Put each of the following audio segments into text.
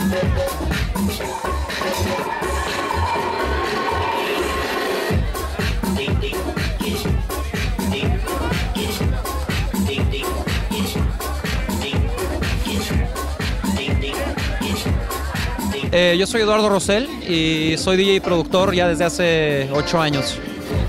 Yo soy Eduardo Rosell y soy DJ y productor ya desde hace 8 años.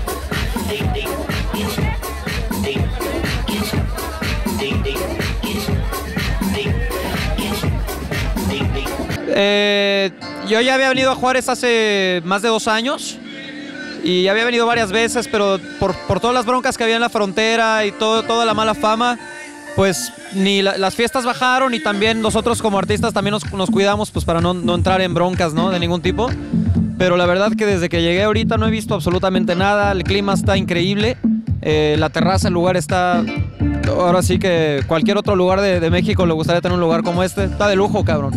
Yo ya había venido a Juárez hace más de 2 años y había venido varias veces, pero por todas las broncas que había en la frontera y toda la mala fama, pues ni las fiestas bajaron, y también nosotros como artistas también nos cuidamos pues para no entrar en broncas, ¿no?, de ningún tipo. Pero la verdad que desde que llegué ahorita no he visto absolutamente nada. El clima está increíble, la terraza, el lugar está... Ahora sí que cualquier otro lugar de México le gustaría tener un lugar como este. Está de lujo, cabrón.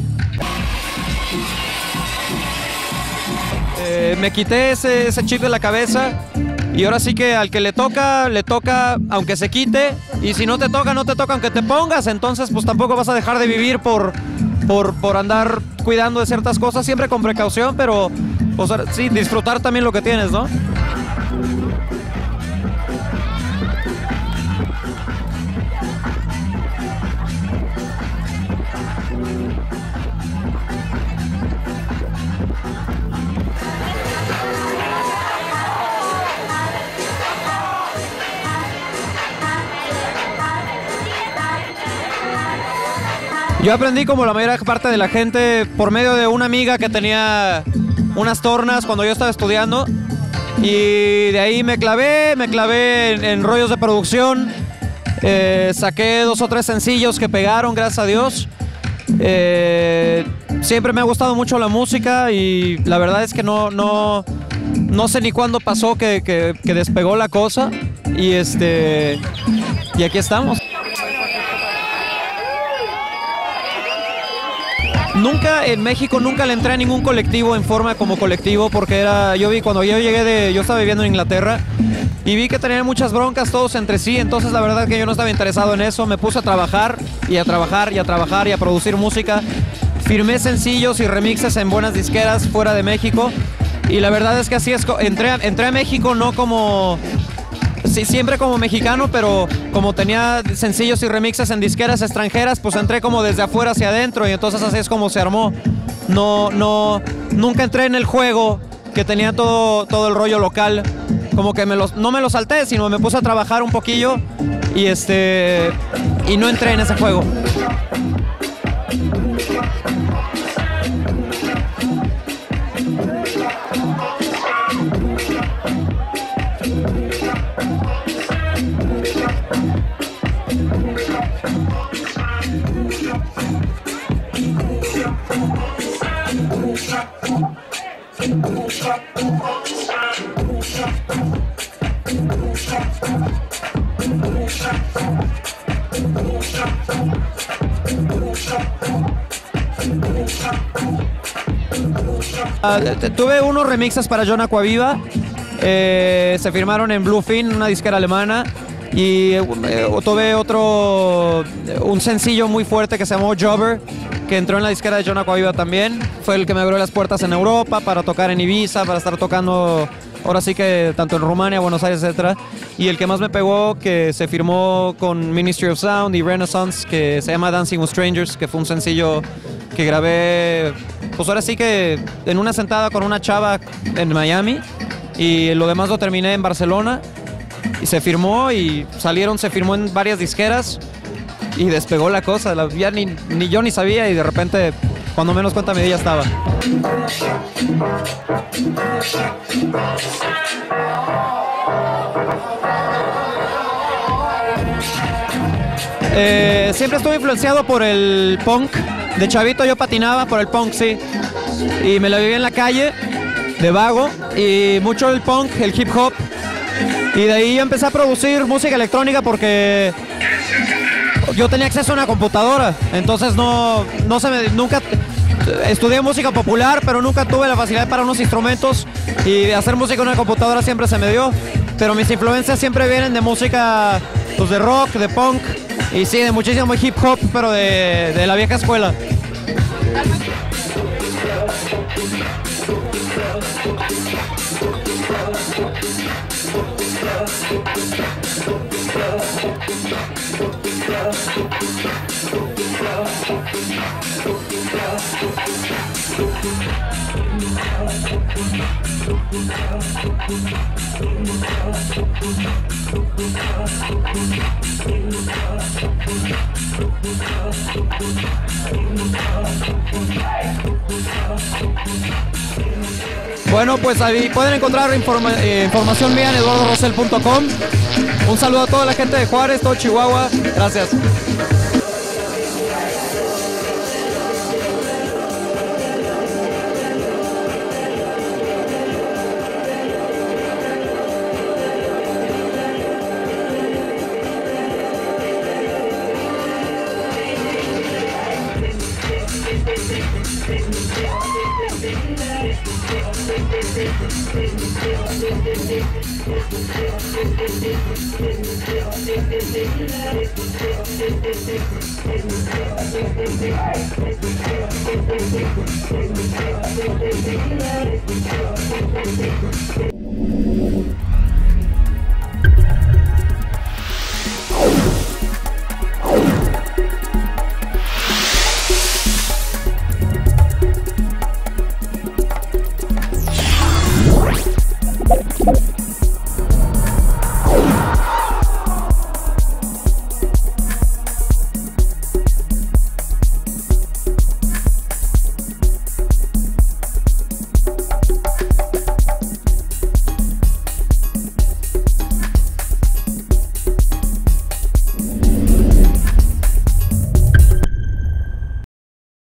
Me quité ese chip de la cabeza. Y ahora sí que al que le toca, aunque se quite. Y si no te toca, no te toca aunque te pongas. Entonces pues tampoco vas a dejar de vivir por andar cuidando de ciertas cosas. Siempre con precaución, pero pues, sí, disfrutar también lo que tienes, ¿no? Yo aprendí, como la mayor parte de la gente, por medio de una amiga que tenía unas tornas cuando yo estaba estudiando, y de ahí me clavé en rollos de producción. Saqué 2 o 3 sencillos que pegaron, gracias a Dios. Siempre me ha gustado mucho la música y la verdad es que no sé ni cuándo pasó que despegó la cosa, y aquí estamos. Nunca en México, nunca le entré a ningún colectivo en forma como colectivo, porque cuando yo llegué yo estaba viviendo en Inglaterra y vi que tenían muchas broncas todos entre sí. Entonces la verdad que yo no estaba interesado en eso. Me puse a trabajar y a trabajar y a trabajar y a producir música. Firmé sencillos y remixes en buenas disqueras fuera de México, y la verdad es que así es. Entré a México no como... Sí, siempre como mexicano, pero como tenía sencillos y remixes en disqueras extranjeras, pues entré como desde afuera hacia adentro, y entonces así es como se armó. Nunca entré en el juego que tenía todo el rollo local, como que no me lo salté, sino me puse a trabajar un poquillo y no entré en ese juego. Tuve unos remixes para John Acquaviva, se firmaron en Bluefin, una disquera alemana, y tuve un sencillo muy fuerte que se llamó Jobber, que entró en la disquera de John Acquaviva también. Fue el que me abrió las puertas en Europa para tocar en Ibiza, para estar tocando ahora sí que tanto en Rumania, Buenos Aires, etc. Y el que más me pegó, que se firmó con Ministry of Sound y Renaissance, que se llama Dancing with Strangers, que fue un sencillo que grabé, pues ahora sí que en una sentada con una chava en Miami, y lo demás lo terminé en Barcelona, y se firmó y se firmó en varias disqueras y despegó la cosa. Ya ni yo ni sabía, y de repente, cuando menos cuenta me di, ya estaba. Siempre estuve influenciado por el punk. De chavito yo patinaba por el punk, sí. Y me la viví en la calle, de vago, y mucho el punk, el hip hop. Y de ahí yo empecé a producir música electrónica porque yo tenía acceso a una computadora. Entonces nunca estudié música popular, pero nunca tuve la facilidad para unos instrumentos, y hacer música en una computadora siempre se me dio. Pero mis influencias siempre vienen de música, pues de rock, de punk, y sí, de muchísimo hip hop, pero de la vieja escuela. Bueno, pues ahí pueden encontrar información mía en eduardorosel.com. Un saludo a toda la gente de Juárez, todo Chihuahua. Gracias.